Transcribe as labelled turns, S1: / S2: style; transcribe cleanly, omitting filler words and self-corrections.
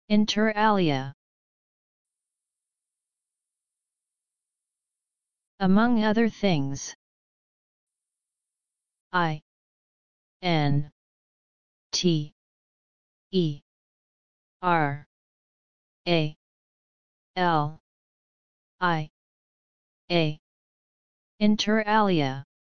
S1: Inter alia. Among other things. I N T E R A L I A. Inter alia.